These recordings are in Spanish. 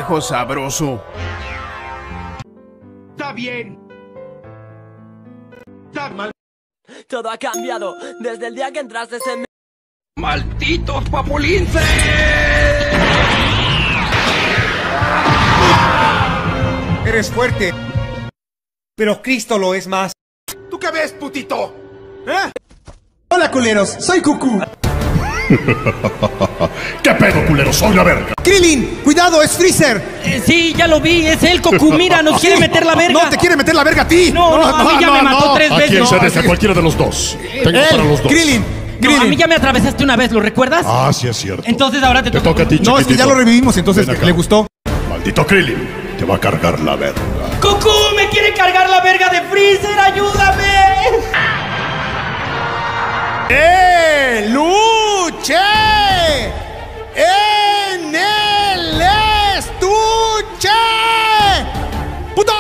viejo sabroso. Está bien. Está mal. Todo ha cambiado desde el día que entraste en... ¡Malditos papulinces! Eres fuerte, pero Cristo lo es más. ¿Tú qué ves, putito? Hola, culeros, soy Cucú. ¿Qué pedo, culero? Soy la verga. Krillin, cuidado, es Freezer. Sí, ya lo vi, es él, Goku, mira, nos quiere meter la verga. No, te quiere meter la verga a ti. No, a mí ya me mató 3 ¿A veces. quién No, se deja? Cualquiera de los dos. Tengo para los dos. Krillin, no, a mí Krillin. ya me atravesaste una vez, ¿lo recuerdas? Ah, sí es cierto. Entonces ahora te toca a ti, No, es que ya lo revivimos, entonces Ven acá. le gustó. Maldito Krillin, te va a cargar la verga. ¡Goku, me quiere cargar la verga de Freezer! ¡Ayúdame! ¡Luché en el estuche! ¡Puto!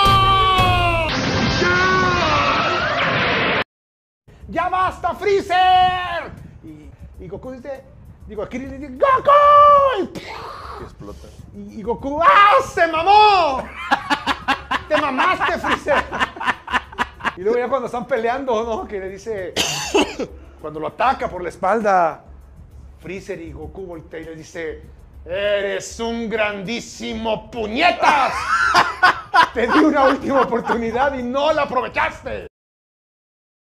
¡Ya basta, Freezer! Y Goku dice, Krillin dice, ¡Goku! Y explota. Y Goku, ¡ah, se mamó! ¡Te mamaste, Freezer! Y luego ya cuando están peleando, ¿no? Que le dice, cuando lo ataca por la espalda, Freezer y Goku voltea y le dice, ¡eres un grandísimo puñetas! Te di una última oportunidad y no la aprovechaste.